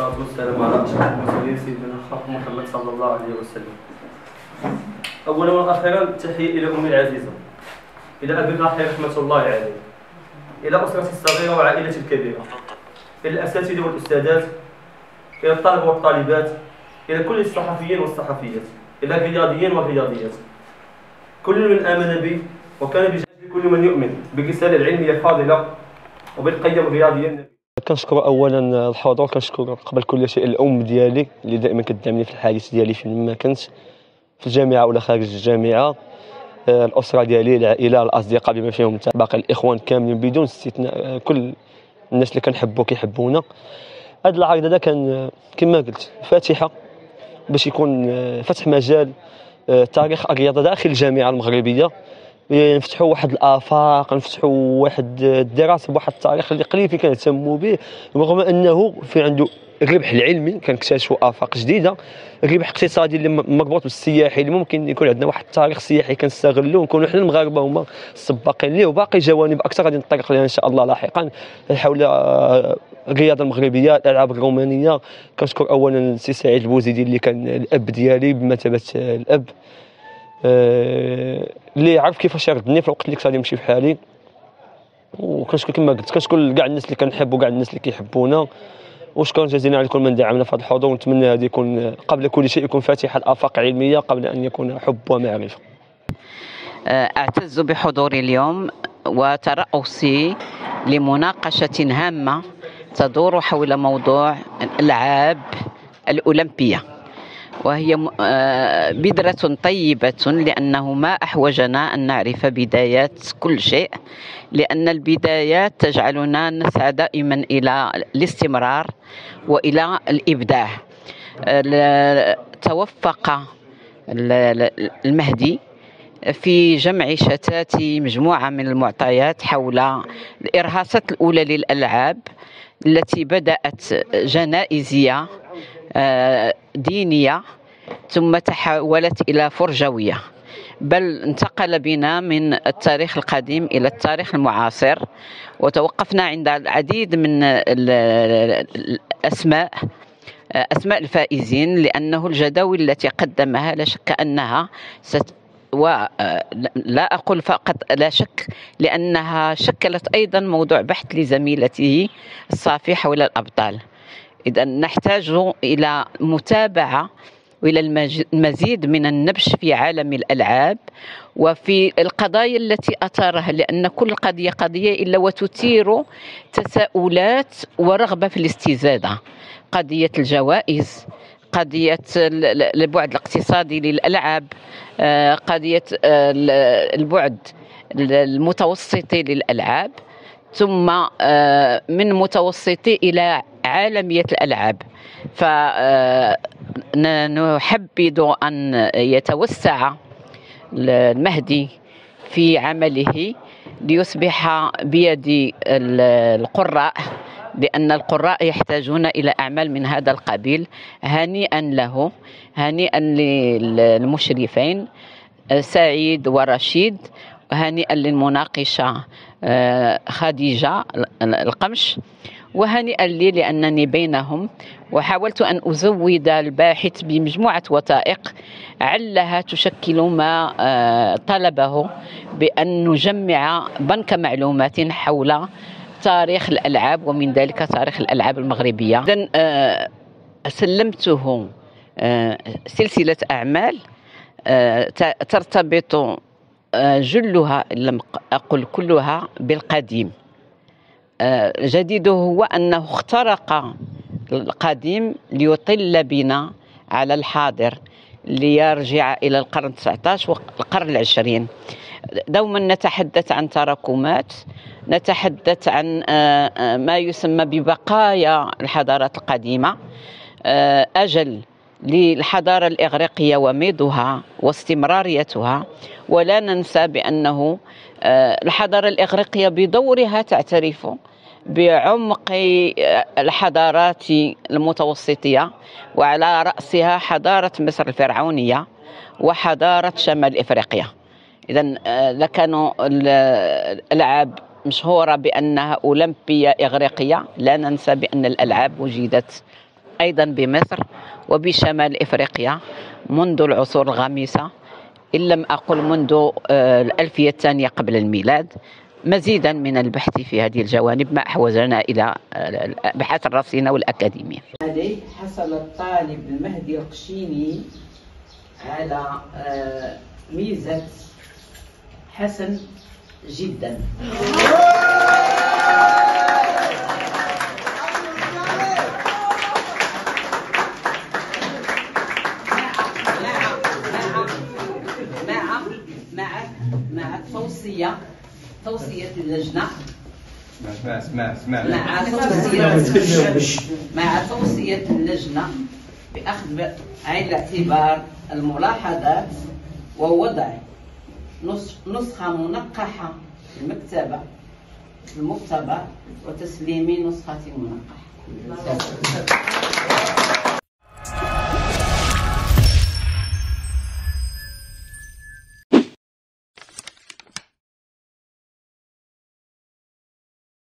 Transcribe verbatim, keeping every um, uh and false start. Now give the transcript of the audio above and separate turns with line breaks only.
والصلاة والسلام على أشرف المرسلين سيدنا محمد صلى الله عليه وسلم. أولا وأخيرا تحية إلى أمي العزيزة، إلى أبي الرحيم رحمة الله عليه، إلى أسرتي الصغيرة وعائلتي الكبيرة، إلى الأساتذة والأستاذات، إلى الطلبة والطالبات، إلى كل الصحفيين والصحفيات، إلى الرياضيين والرياضيات. كل من آمن بي وكان بجانب كل من يؤمن بالرسالة العلمية الفاضلة وبالقيم الرياضية النبيلة.
كنشكر اولا الحضور، كنشكر قبل كل شيء الام ديالي اللي دائما كتدعمني في الحديث ديالي فين ما كنت في الجامعه ولا خارج الجامعه، الاسره ديالي، العائله، الاصدقاء بما فيهم باقي الاخوان كاملين بدون استثناء، كل الناس اللي كنحبوا كيحبونا. هذا العرض هذا كان كما قلت فاتحه باش يكون فتح مجال تاريخ الرياضه داخل الجامعه المغربيه، نفتحوا واحد الافاق، نفتحوا واحد الدراسه بواحد التاريخ اللي قليل فين كنهتموا به، رغم انه في عنده الربح العلمي كنكتشفوا افاق جديده، الربح الاقتصادي اللي مربوط بالسياحي اللي ممكن يكون عندنا واحد التاريخ سياحي كنستغلوه، نكونوا حنا المغاربه هما السباقين ليه، وباقي جوانب اكثر غادي نطرق لها ان شاء الله لاحقا حول الرياضه المغربيه، الالعاب الرومانيه. كنشكر اولا السي سعيد البوزيدي اللي كان الاب ديالي بمثابه الاب، اللي عرف كيفاش يردني في الوقت اللي كنت غادي نمشي في حالي. وكنشكر كما قلت كنشكر كاع الناس اللي كنحب وكاع الناس اللي كيحبونا، وشكرا جزيلا على كل من دعمنا في هذا الحضور، ونتمنى هذا يكون قبل كل شيء يكون فاتح الافاق علميه قبل ان يكون حب ومعرفه.
اعتز بحضوري اليوم وترأسي لمناقشه هامه تدور حول موضوع الالعاب الاولمبيه، وهي بذرة طيبة، لأنه ما أحوجنا أن نعرف بدايات كل شيء، لأن البدايات تجعلنا نسعى دائما إلى الاستمرار وإلى الإبداع. توفق المهدي في جمع شتات مجموعة من المعطيات حول الإرهاصات الأولى للألعاب التي بدأت جنائزية دينية ثم تحولت إلى فرجوية، بل انتقل بنا من التاريخ القديم إلى التاريخ المعاصر، وتوقفنا عند العديد من الأسماء أسماء الفائزين، لأنه الجداول التي قدمها لا شك أنها ست ولا أقول فقط لا شك، لأنها شكلت أيضا موضوع بحث لزميلته الصافي حول الأبطال. إذا نحتاج إلى متابعة وإلى المزيد من النبش في عالم الألعاب وفي القضايا التي أثارها، لأن كل قضية قضية إلا وتثير تساؤلات ورغبة في الاستزادة. قضية الجوائز، قضية البعد الاقتصادي للألعاب، قضية البعد المتوسطي للألعاب، ثم من متوسطي إلى عالمية الألعاب. فنحبذ أن يتوسع المهدي في عمله ليصبح بيد القراء، لأن القراء يحتاجون إلى أعمال من هذا القبيل. هنيئا له، هنيئا للمشرفين سعيد ورشيد، وهنيئا للمناقشة خديجة القمش، وهنيئا لي لأنني بينهم، وحاولت أن أزود الباحث بمجموعة وثائق علها تشكل ما طلبه بأن نجمع بنك معلومات حول تاريخ الألعاب، ومن ذلك تاريخ الألعاب المغربية. إذن سلمته سلسلة أعمال ترتبط جلها إن لم أقل كلها بالقديم. جديده هو أنه اخترق القديم ليطل بنا على الحاضر، ليرجع إلى القرن التاسع عشر والقرن العشرين. دوما نتحدث عن تراكمات، نتحدث عن ما يسمى ببقايا الحضارات القديمة، أجل للحضارة الإغريقية وميضها واستمراريتها. ولا ننسى بأنه الحضارة الإغريقية بدورها تعترف بعمق الحضارات المتوسطية، وعلى رأسها حضارة مصر الفرعونية وحضارة شمال إفريقيا. إذن لكانوا الألعاب مشهورة بأنها أولمبية إغريقية، لا ننسى بأن الألعاب وجدت أيضا بمصر وبشمال إفريقيا منذ العصور الغامسة، إن لم أقل منذ الألفية الثانية قبل الميلاد. مزيدا من البحث في هذه الجوانب ما أحوجنا إلى الأبحاث الرصينة والأكاديمية.
عليه حصل الطالب المهدي القشيني على ميزة حسن جدا. مع مع مع توصية توصية اللجنة
اسمع اسمع اسمع
مع توصية مع توصية اللجنة بأخذ بعين الاعتبار الملاحظات ووضع نسخة منقحة في المكتبة المكتبة وتسليم نسخة منقحة.